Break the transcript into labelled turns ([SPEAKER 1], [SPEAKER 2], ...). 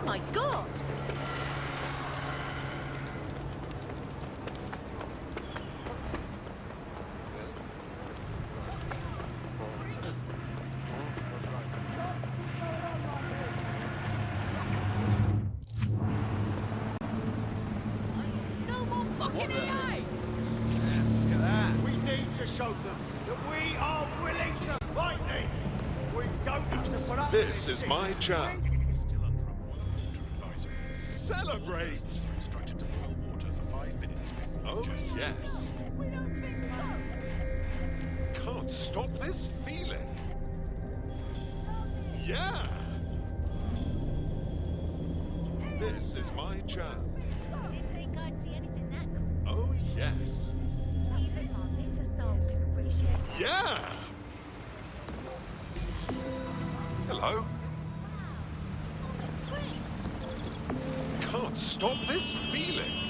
[SPEAKER 1] my God!
[SPEAKER 2] No more fucking EA!
[SPEAKER 3] Look at that. We need to show them that we are willing to fight this. We don't have to put up with
[SPEAKER 4] This is my job.
[SPEAKER 5] Still under a water advisory.
[SPEAKER 4] Celebrate!
[SPEAKER 5] Instructed to boil water for 5 minutes before
[SPEAKER 4] Oh, yes. Can't stop this feeling. Yeah! This is my job. Oh, yes. Yeah! Hello? Can't stop this feeling.